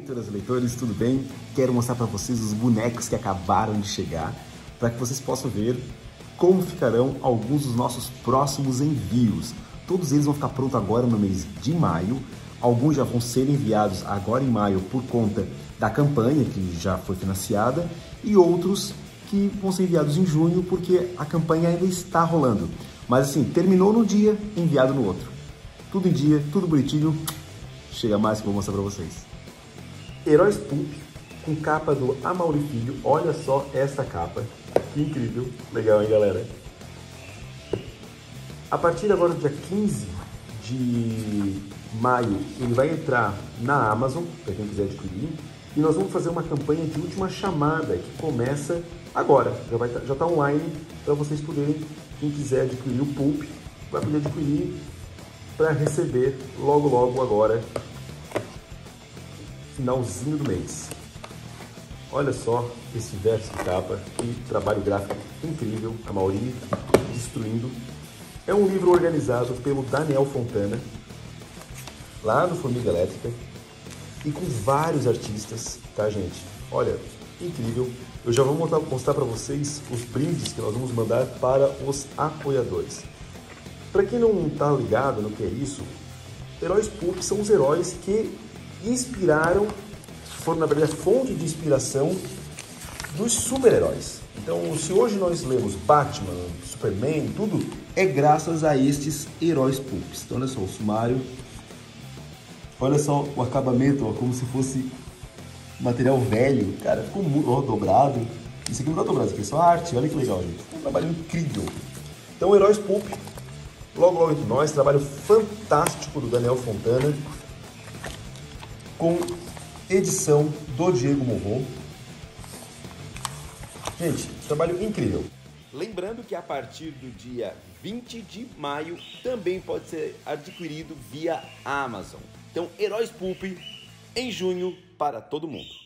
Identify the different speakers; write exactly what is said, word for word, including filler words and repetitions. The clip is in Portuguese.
Speaker 1: leitoras e leitores, tudo bem? Quero mostrar para vocês os bonecos que acabaram de chegar, para que vocês possam ver como ficarão alguns dos nossos próximos envios. Todos eles vão ficar prontos agora no mês de maio, alguns já vão ser enviados agora em maio por conta da campanha que já foi financiada e outros que vão ser enviados em junho porque a campanha ainda está rolando. Mas assim, terminou no dia, enviado no outro. Tudo em dia, tudo bonitinho. Chega mais que eu vou mostrar para vocês. Heróis Pulp, com capa do Amaury Filho. Olha só essa capa. Que incrível. Legal, hein, galera? A partir agora do dia quinze de maio, ele vai entrar na Amazon, para quem quiser adquirir. E nós vamos fazer uma campanha de última chamada, que começa agora. Já vai já tá online para vocês poderem, quem quiser adquirir o Pulp, vai poder adquirir para receber logo, logo agora, finalzinho do mês. Olha só esse verso de capa, que trabalho gráfico incrível, a Amaury destruindo. É um livro organizado pelo Daniel Fontana, lá no Formiga Elétrica, e com vários artistas, tá, gente? Olha, incrível. Eu já vou mostrar para vocês os brindes que nós vamos mandar para os apoiadores. Para quem não tá ligado no que é isso, Heróis Pulp são os heróis que inspiraram, foram na verdade a fonte de inspiração dos super-heróis. Então, se hoje nós lemos Batman, Superman, tudo é graças a estes Heróis Pulp. Então, olha só o sumário. Olha só o acabamento, ó, como se fosse material velho. Cara, ficou muito ó, dobrado. Isso aqui não tá dobrado, isso aqui é só arte. Olha que legal, gente. Ficou um trabalho incrível. Então, Heróis Pulp, logo, logo entre nós. Trabalho fantástico do Daniel Fontana, com edição do Diego Morro. Gente, trabalho incrível. Lembrando que a partir do dia vinte de maio também pode ser adquirido via Amazon. Então, Heróis Pulp em junho para todo mundo.